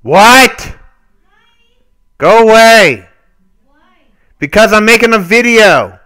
What? Go away. Why? Because I'm making a video.